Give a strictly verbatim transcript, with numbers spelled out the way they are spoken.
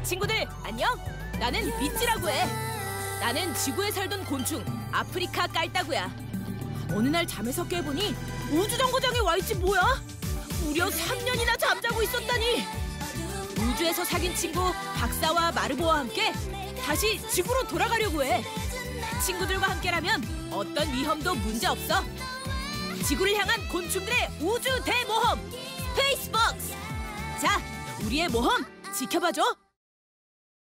친구들 안녕. 나는 미찌라고 해. 나는 지구에 살던 곤충 아프리카 깔따구야. 어느 날 잠에서 깨보니 우주정거장에 와있지 뭐야? 무려 삼 년이나 잠자고 있었다니. 우주에서 사귄 친구 박사와 마르보와 함께 다시 지구로 돌아가려고 해. 친구들과 함께라면 어떤 위험도 문제없어. 지구를 향한 곤충들의 우주 대모험 스페이스박스. 자, 우리의 모험 지켜봐줘.